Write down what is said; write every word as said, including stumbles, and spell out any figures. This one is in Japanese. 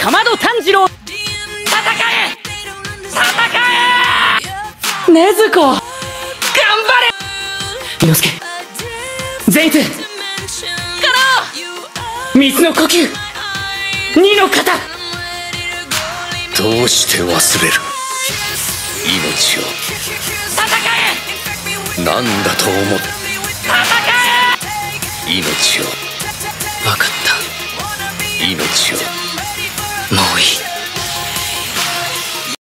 かまど炭治郎、戦え戦え禰豆子、頑張れ伊之助、善逸、カロ水の呼吸、二の型。 どうして忘れる命を。 戦え何だと思う。 戦え命を